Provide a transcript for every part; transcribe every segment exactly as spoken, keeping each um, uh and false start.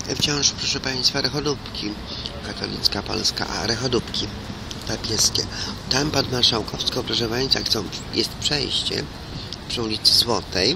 wciąż, proszę Państwa, rechodupki. Katolicka Polska, a rechodupki papieskie. Tam pod Marszałkowską, proszę Państwa, jak są, jest przejście przy ulicy Złotej,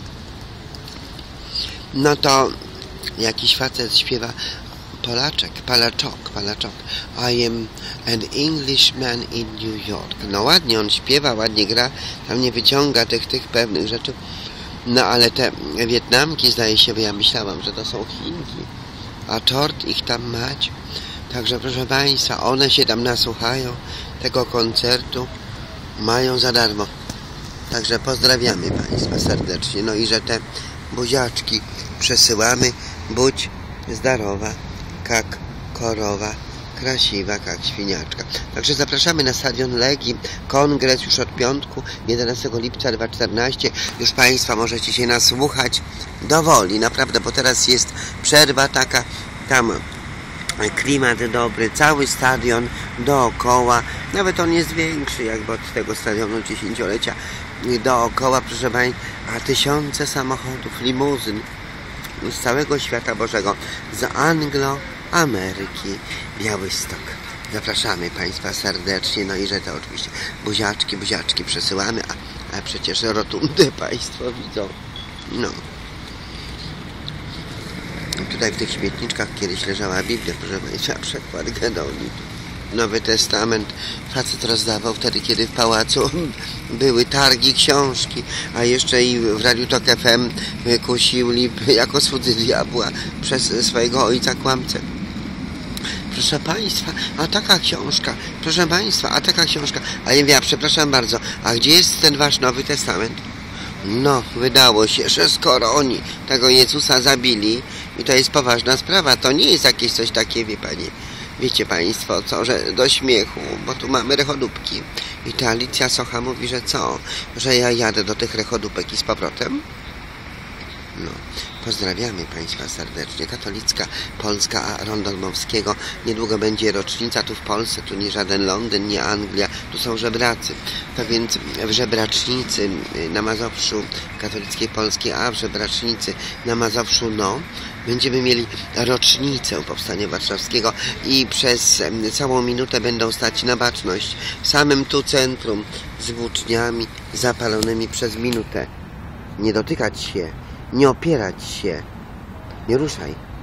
no to jakiś facet śpiewa Polaczek, Palaczok, Palaczok. I am an Englishman in New York. No ładnie on śpiewa, ładnie gra, tam nie wyciąga tych, tych pewnych rzeczy. No ale te Wietnamki, zdaje się, bo ja myślałam, że to są Chinki, a tort ich tam mać. Także proszę Państwa, one się tam nasłuchają tego koncertu, mają za darmo. Także pozdrawiamy Państwa serdecznie. No i że te buziaczki przesyłamy. Budź zdarowa, jak korowa, krasiwa, jak świniaczka. Także zapraszamy na stadion Legii. Kongres już od piątku, jedenastego lipca dwa tysiące czternastego. Już Państwa możecie się nasłuchać do woli. Naprawdę, bo teraz jest przerwa taka, tam klimat dobry, cały stadion dookoła. Nawet on jest większy jakby od tego stadionu dziesięciolecia. Dookoła, proszę Państwa, a tysiące samochodów, limuzyn z całego świata Bożego, z Anglo-Ameryki, Białystok. Zapraszamy Państwa serdecznie, no i że to oczywiście buziaczki, buziaczki przesyłamy, a, a przecież rotundę Państwo widzą. No. Tutaj w tych śmietniczkach kiedyś leżała Biblia, proszę Państwa, przekład Gedoni. Nowy Testament facet rozdawał wtedy, kiedy w pałacu były targi, książki, a jeszcze i w Radiu Tok F M kusili jako słudzy diabła przez swojego ojca kłamcę. Proszę Państwa, a taka książka, proszę Państwa, a taka książka, a ja mówię, przepraszam bardzo, a gdzie jest ten Wasz Nowy Testament? No, wydało się, że skoro oni tego Jezusa zabili i to jest poważna sprawa, to nie jest jakieś coś takie, wie Panie, wiecie Państwo, co, że do śmiechu, bo tu mamy rechodupki. I ta Alicja Socha mówi, że co, że ja jadę do tych rechodupek i z powrotem? No, pozdrawiamy Państwa serdecznie. Katolicka Polska, a Rondo Dmowskiego. Niedługo będzie rocznica tu w Polsce, tu nie żaden Londyn, nie Anglia, tu są żebracy. To więc w Żebracznicy na Mazowszu, katolickiej Polskiej, a w Żebracznicy na Mazowszu, no, będziemy mieli rocznicę Powstania Warszawskiego i przez całą minutę będą stać na baczność w samym tu centrum z włóczniami zapalonymi przez minutę. Nie dotykać się, nie opierać się, nie ruszaj.